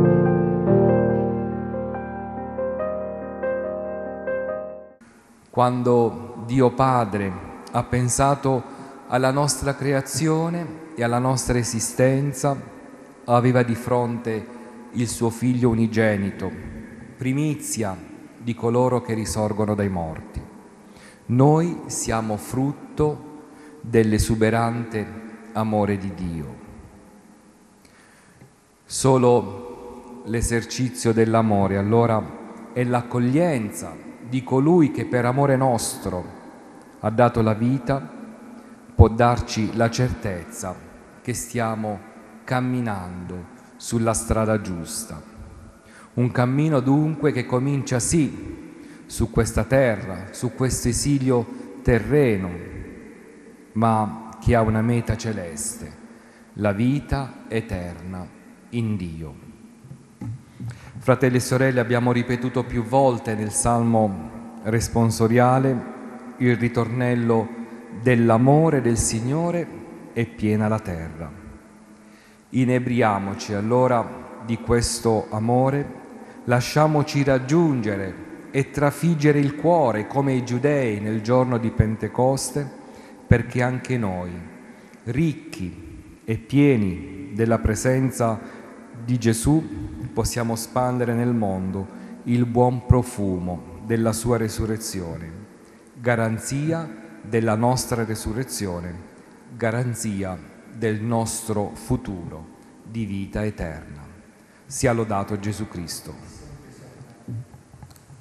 Quando Dio Padre ha pensato alla nostra creazione e alla nostra esistenza, aveva di fronte il suo Figlio unigenito, primizia di coloro che risorgono dai morti. Noi siamo frutto dell'esuberante amore di Dio. Solo l'esercizio dell'amore, allora, è l'accoglienza di colui che per amore nostro ha dato la vita, può darci la certezza che stiamo camminando sulla strada giusta. Un cammino dunque che comincia sì su questa terra, su questo esilio terreno, ma che ha una meta celeste, la vita eterna in Dio. Fratelli e sorelle, abbiamo ripetuto più volte nel Salmo responsoriale il ritornello dell'amore del Signore è piena la terra. Inebriamoci allora di questo amore, lasciamoci raggiungere e trafiggere il cuore come i giudei nel giorno di Pentecoste, perché anche noi, ricchi e pieni della presenza di Gesù, possiamo spandere nel mondo il buon profumo della sua resurrezione, garanzia della nostra resurrezione, garanzia del nostro futuro di vita eterna. Sia lodato Gesù Cristo.